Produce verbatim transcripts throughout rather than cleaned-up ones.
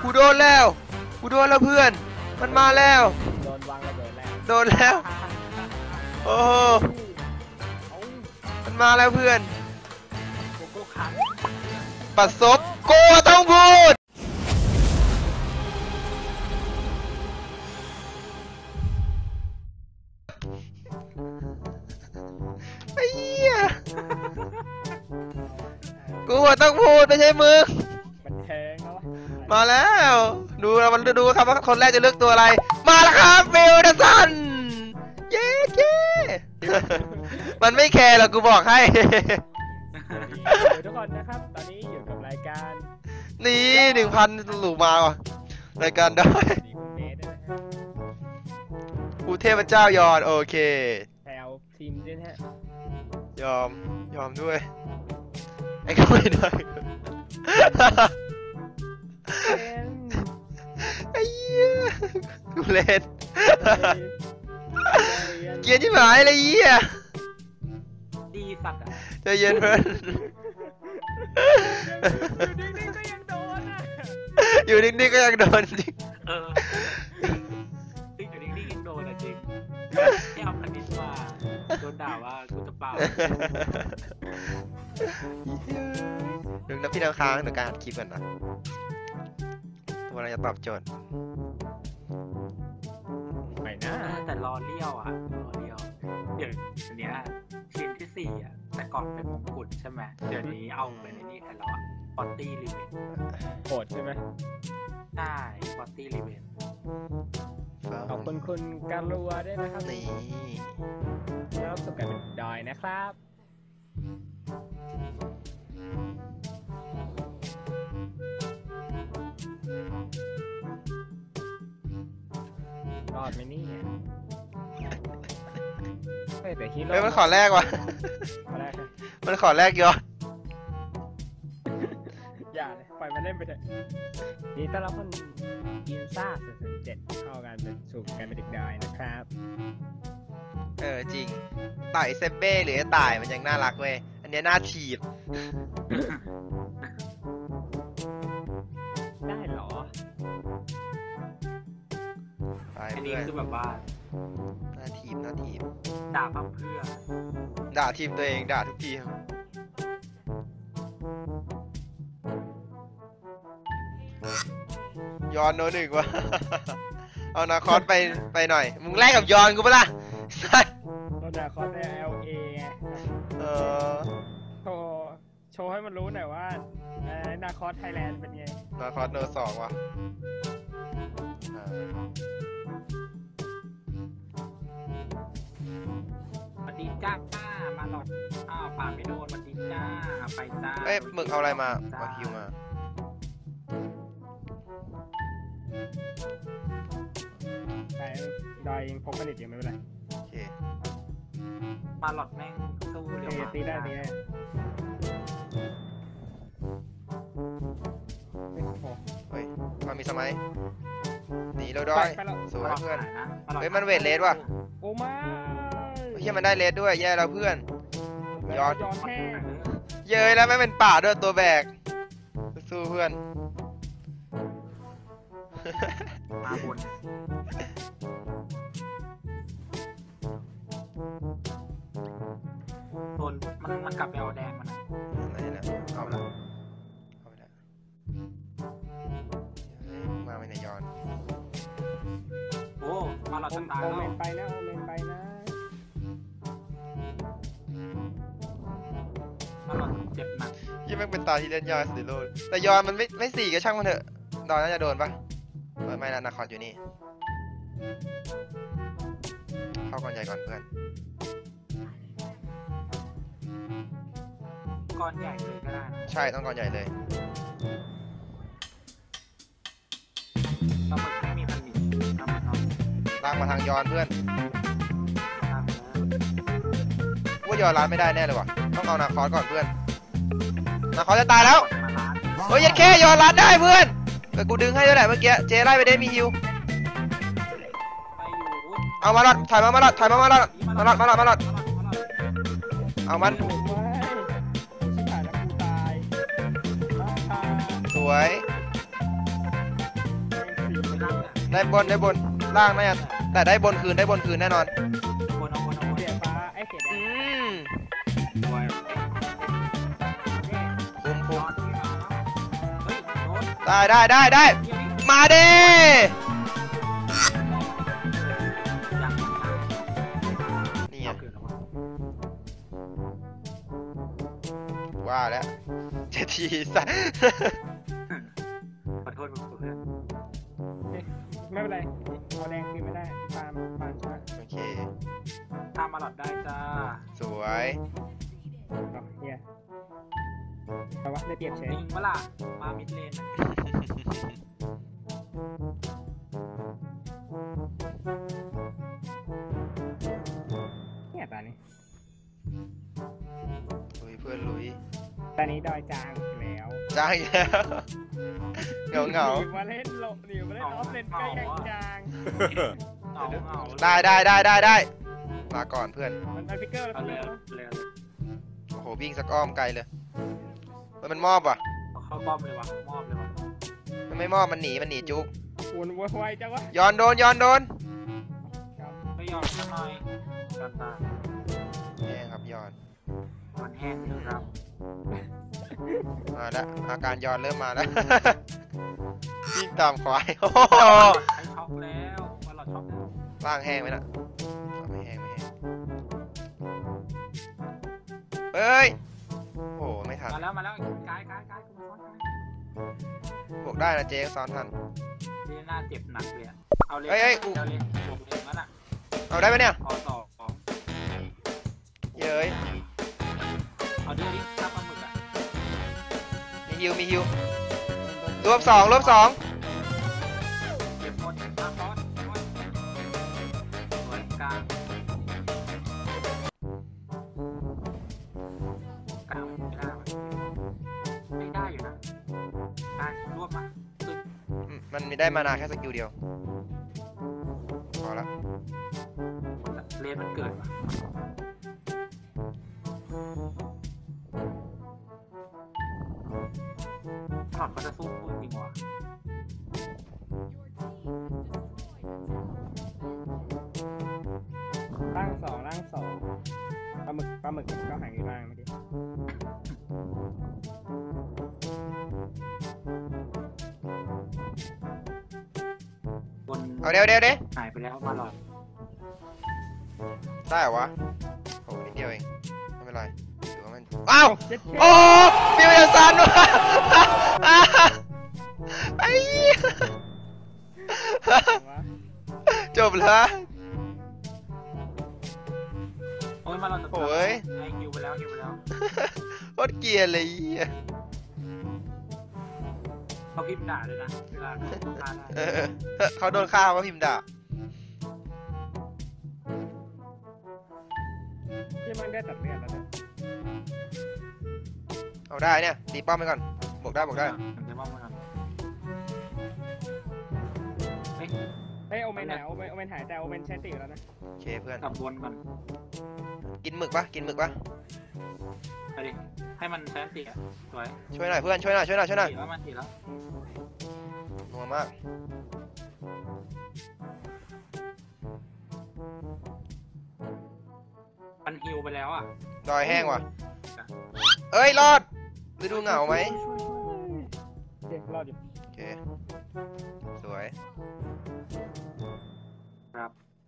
กูโดนแล้วกูโดนแล้วเพื่อนมันมาแล้วโดนวางระเบิดแล้วโดนแล้วโอ้มันมาแล้วเพื่อนปัดซบโกต้องพูดไอ้เหี้ยกูต้องพูดไม่ใช่มึงมันแทงแล้วมาแล้วดูเรามันดูครับว่าคนแรกจะเลือกตัวอะไรมาแล้วครับฟิลเดอร์สันเย้เย้มันไม่แคร์หรอกกูบอกให้ทุกคนนะครับตอนนี้อยู่กับรายการนี่หนึ่งพันหลูมาว่ะรายการได้กูเทพเจ้ายอนโอเคแถวทีมด้วยฮะยอมยอมด้วยไอ้ก็ไม่ได้ไอ้เหี้ยกูเล่นเกียร์ที่หมายเลยเหี้ยดีสัตว์ใจเย็นเพื่อนอยู่นิ่งๆก็ยังโดนจริงเออติ๊กอยู่นิ่งๆยังโดนอ่ะจริงที่เอาคณิตมาโดนด่าว่ากูจะเปล่าหนึ่งนับพี่ดาวค้างเดี๋ยวการอัดคลิปกันนะตัวอะไรจะตอบโจทย์ไม่นะแต่รอเลี้ยวอ่ะรอเลี้ยวเดี๋ยวอันเนี้ยชิ้นที่สี่อ่ะแต่ก่อนเป็นมงกุฎใช่ไหมเดี๋ยวนี้เอาไปในนี่กันแล้วอ่ะปอตตี้รีเวนโหดใช่ไหมใช่ปอตตี้รีเวนขอบคุณคุณการัวด้วยนะครับนี่แล้วสุขกันดอยนะครับรอดไหมนี่เฮ้ยแต่ฮีโร่เฮ้ยมันขอแรกว่ะมันขอแรกยอดอย่าเลยปล่อยมันเล่นไปเถอะนี่ต้อนรับคนกินซ่าศูนย์ศูนย์เจ็ดเข้ากันเป็นสู่กันเป็นเด็กดอยนะครับเออจริงต่อยเซเบ้หรือต่ายมันยังน่ารักเว้ยอันนี้น่าถีบได้หรออันนี้คือแบบว่าหน้าทีมหน้าทีมด่าเพื่อด่าทีมตัวเองด่าทุกทีมยอนโนหนึ่งวะเอานาคอสไปไปหน่อยมึงแลกกับยอนกูปะล่ะใช่นาคอสใน แอล เอเออโชว์โชว์ให้มันรู้หน่อยว่านาคอสไทยแลนด์เป็นไงนาคอสโนสองวะมาดีจ้ามาหลอดอ้าวป่าไม่โดนมาดีจ้าไปจ้าเอ้ยมึงเอาอะไรมาเอาคิวมาแต่ดอยพกผลิตยังไม่เป็นไรโอเคมาหลอดแม่งสู้เร็วตีได้ตีได้เฮ้ยมันมีสมัยหนีเราด้วยสวยเพื่อนเฮ้ยมันเวทเลสว่ะโอ้มาเฮ้ยมันได้เลสด้วยแย่แล้วเพื่อนยอดเย้ยแล้วไม่เป็นป่าด้วยตัวแบกสู้เพื่อนมาบนโดนมันมันกลับไปเอาแดงมันอะไรนะเอาละเอาไปแล้วมาไม่ในย้อนโอ้มาเราจะตายแล้วโอเมนไปนะโอเมนไปนะมาเราเจ็บหนักยี่แม่งเป็นตาที่เล่นยากสุดโลกแต่ย้อนมันไม่ไม่สี่ก็ช่างมันเถอะดอนน่าจะโดนปะไม่นะนาคอสอยู่นี่เข้าก้อนใหญ่ก่อนเพื่อนก้อนใหญ่เลยก็ได้ใช่ต้องก้อนใหญ่เลยปลาหมึกไม่มีพันธุ์ลากมาทางย้อนเพื่อนว่าย้อนร้านไม่ได้แน่เลยว่ะต้องเอานาคอสก่อนเพื่อนนาคอสจะตายแล้วเฮ้ยยังแค่ย้อนร้านได้เพื่อนแต่กูดึงให้ด้วยแหละเมื่อกี้เจไล่ไปได้มีฮิวเอามาหลอดถอยมามาหลอดถอยมามาหลอดมาหลอดมาหลอดมาหลอดเอามันสวยได้บนได้บนล่างน่าจะแต่ได้บนคืนได้บนคืนแน่นอนบนเอาบนเอาบนเสียฟ้าไอ้เสียแดอืงมบอยนี่คุมคุมเฮ้ยโน้ตได้ได้ได้ได้มาเด้ยังนี่ไงเกิดแล้ววะว่าแล้วเจทีสัสขอโทษมึงเพื่อนไม่เป็นไรเอาแดงคืนไม่ได้ฟาร์มฟาร์มช้าโอเคตามมาหลอดได้จ้าสวยเอาเฮียแต่ว่าได้เปรียบเฉยจริงเวล่ะมามิดเลนนะเนี่ยตอนนี้ลุยเพื่อนลุยตอนนี้ดอยจางอยู่แล้วจ้างอีกแล้วเหงาเหงาหนีมาเล่นโลหนีมาเล่นออฟเลนก็ยังจางเหงาเหงาได้ได้ได้ได้ได้ลาก่อนเพื่อนมันเป็นฟิกเกอร์แล้วเอาก็เลเล่ยนเลยโอ้โหวิ่งสักอ้อมไกลเลยมันมันมอบว่ะเข้าป้อมเลยวะมอบเลยวะมันไม่มอบมันหนีมันหนีจุกอุ่นวัวไวจังวะย้อนโดนย้อนโดนไม่ยอมสักหน่อยกันตาแห้งครับย้อนมันแห้งอยู่ครับมาแล้วอาการย้อนเริ่มมาแล้ว วิ่งตามควายโอ้โหไอ้ช็อกแล้วมาหลอดช็อกแล้วล่างแห้งไหมน่ะไม่แห้งไม่แห้งเฮ้ยโอ้โหไม่ทันมาแล้วมาแล้วกายกายกายกูมาซ้อนกันบวกได้นะเจ๊ซ้อนทันนี่น่าเจ็บหนักเลยเอาเลยเฮ้ยเฮ้ยกูเอาเลยบวกเลยงั้นอ่ะเอาได้ไหมเนี่ยพอต่อของเย้ยเอาดิดิข้ามปลาหมึกอ่ะมีฮิวมีฮิวรวบสองรวบสองเก็บหมดตามบอสบอสสวยกลางกลางไม่ได้วะไม่ได้อยู่นะกลางรวบมาตึ๊บอืมมันมีได้มานาแค่สกิลเดียวพอละเลนมันเกิดว่ะถอดเขาจะสู้กูจริงวะล่างสองล่างสองปลาหมึกปลาหมึกก็หายอยู่ล่างเมื่อกี้บนเอาเดี๋ยวเดี๋ยวเดี๋ยวหายไปแล้วมาหลอดได้เหรอวะโอ้นิดเดียวเองไม่เป็นไรถือว่ามันอ้าวเจ็ดเคโอ้มีวิญญาณซันวะไอ้เหี้ยวะจบแล้วโอ้ยมาหลอดโอ้ยไอคิวไปแล้วคิวไปแล้วโคตรเกลียดเลยไอ้เหี้ยเขาพิมพ์ด่าเลยนะเวลาเขาฆ่าได้เออเขาโดนฆ่าว่าพิมพ์ด่าที่มันได้ตัดเลือดแล้วเนี่ยเอาได้เนี่ยตีป้อมไปก่อนบวกได้บวกได้เดี๋ยวมองมาก่อนเฮ้ยเฮ้ยโอเมนหายโอเมนโอเมนหายแต่โอเมนใช้ตีอยู่แล้วนะโอเคเพื่อนกลับบนก่อนกินหมึกปะกินหมึกปะไปดิให้มันแซนติอ่ะสวยช่วยหน่อยเพื่อนช่วยหน่อยช่วยหน่อยช่วยหน่อยตีแล้วมันตีแล้วนัวมากมันฮิวไปแล้วอ่ะดอยแห้งว่ะเอ้ยรอดฤดูเหงาไหมเด็กรอดอยู่โอเคสวยครับ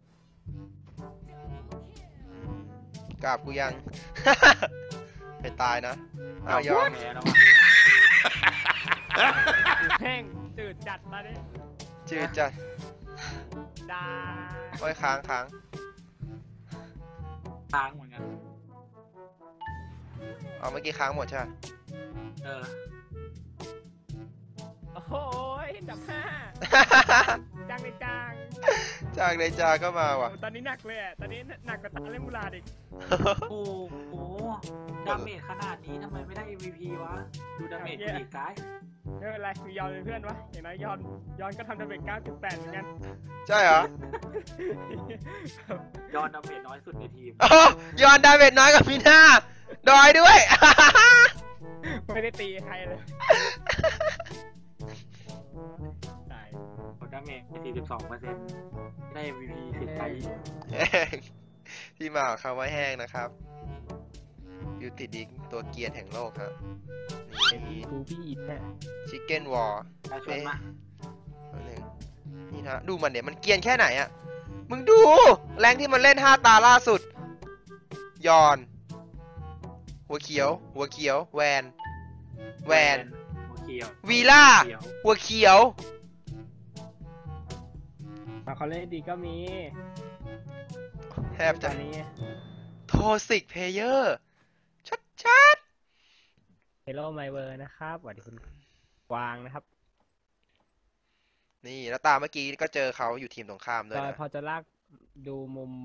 กราบกูยัง ไปตายนะอ้าวยอมแพ้แล้วแห้งจืดจัดมาดิจืดจัดดาโอ้ยค้างค้างค้างเหมือนกันเอาเมื่อกี้ค้างหมดใช่ไหมเออโอ้โหดับห้าจังในจังจากในจาก็มาว่ะตอนนี้หนักเลยอ่ะตอนนี้หนักกว่าตาเล่นมูลาดิโอ้โหดาเมจขนาดนี้ทำไมไม่ได้ เอ็ม วี พี วะ ดูดาเมจดีกายไม่เป็นไรมียอนเป็นเพื่อนวะอย่างน้อยยอนยอนก็ทำดาเมจเก้าจุดแปดเหมือนกันใช่เหรอยอดดาเมจน้อยสุดในทีมอ๋อยอนดาเมจน้อยกว่าพี่หน้าดอยด้วยไม่ได้ตีใครเลยตายดาเมเมจสี่สิบสองเปอร์เซ็นต์ได้ เอ็ม วี พี สิบไปแห้งที่มาของคำว่าแห้งนะครับยูติดิงตัวเกียร์แห่งโลกครับเป็นนี่ทูพี่อินฮะชิคเก้นวอลแล้วชวนมาหนึ่งนี่นะดูมันเนี่ยมันเกรียนแค่ไหนอะมึงดู แรงที่มันเล่นห้าตาล่าสุด ยอน หัวเขียว หัวเขียว แวน แวนหัวเขียววีล่าเขียวหัวเขียวมาเขาเล่นดีก็มีแทบตจะอนนี้โทสิกเพเยอร์ ชัดชัดเฮโร่ไมเวอร์นะครับสวัสดีคุณกวางนะครับๆนี่แล้วตามเมื่อกี้ก็เจอเขาอยู่ทีมตรงข้ามด้วยจอยนะพอจะลากดูมุม